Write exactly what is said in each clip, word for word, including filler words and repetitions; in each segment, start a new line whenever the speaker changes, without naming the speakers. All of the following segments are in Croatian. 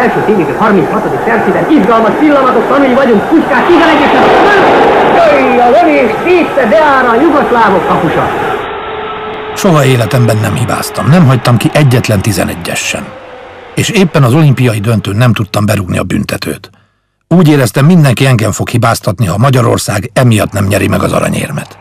első félig harminchatodik percében izgalmas pillanatok tanúi vagyunk. Puskás tizenegyesen. Jöjj, a lövés szétsze Beara, a jugoszlávok kapusa.
Soha életemben nem hibáztam, nem hagytam ki egyetlen tizenegyes sem. És éppen az olimpiai döntőn nem tudtam berúgni a büntetőt. Úgy éreztem, mindenki engem fog hibáztatni, ha Magyarország emiatt nem nyeri meg az aranyérmet.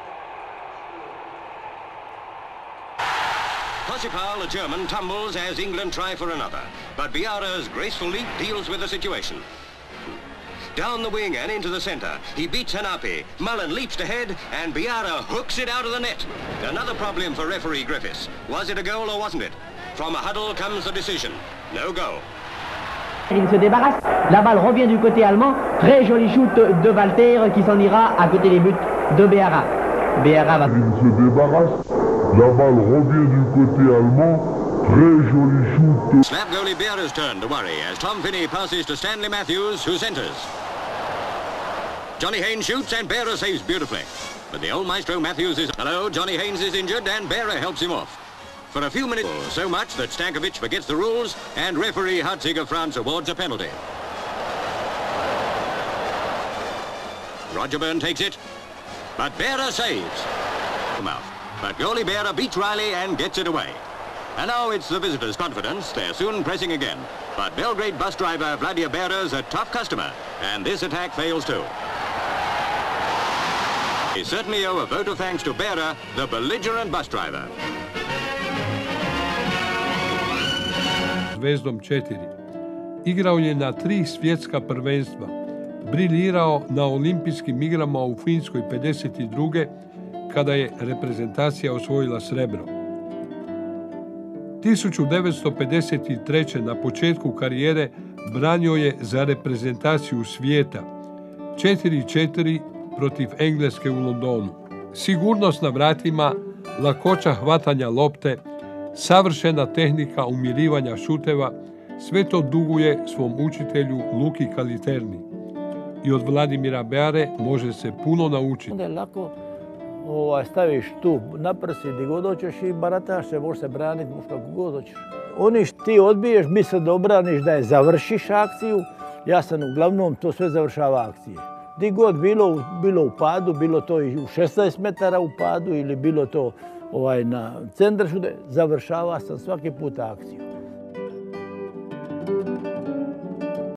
The German tumbles as England try for another, but Beara's graceful leap deals with the situation. Down the wing and into the center, he beats Hanapi. Mullen leaps to head, and Beara hooks it out of the net. Another problem for referee Griffiths. Was it a goal or wasn't it? From a huddle comes the decision. No goal.
Il se débarrasse, la balle revient du côté allemand. Très joli shoot de Walter qui s'en ira à côté des buts de Beara. Beara va...
Il se débarrasse. La balle revient du côté allemand. Très joli shoot.
Slap goalie Beara's turn to worry as Tom Finney passes to Stanley Matthews, who centres. Johnny Haynes shoots and Beara saves beautifully. But the old maestro Matthews is... Hello, Johnny Haynes is injured and Beara helps him off. For a few minutes, so much that Stankovic forgets the rules and referee Hartzig of France awards a penalty. Roger Byrne takes it, but Beara saves. Mouth. But goalie Beara beats Riley and gets it away. And now it's the visitors' confidence. They're soon pressing again. But Belgrade bus driver Vladimir Beara's a tough customer, and this attack fails too. We certainly owe a vote of thanks to Beara, the belligerent bus driver.
Zvezdom četiri. Igrao je na tri svjetska prvenstva. Briljirao na olimpijskim igrama u Finskoj pedeset druge kada je reprezentacija osvojila srebro. tisuću devetsto pedeset treće. na početku karijere branio je za reprezentaciju svijeta četiri četiri protiv Engleske u Londonu. Sigurnost na vratima, lakoća hvatanja lopte, savršena tehnika umirivanja šuteva, sve to duguje svom učitelju Luki Kaliterni. I od Vladimira Beare može se puno naučiti.
Onda je lako ovaj, staviš tu na prsi gdje god hoćeš i barataš se, možeš se braniti, možeš kako god hoćeš. Oni što ti odbiješ, misle da obraniš, da je završiš akciju. Ja sam uglavnom to sve završava akcije. Gdje god bilo, bilo u padu, bilo to i u šesnaest metara u padu ili bilo to ovaj, na centrašu, završava sam svaki put akciju.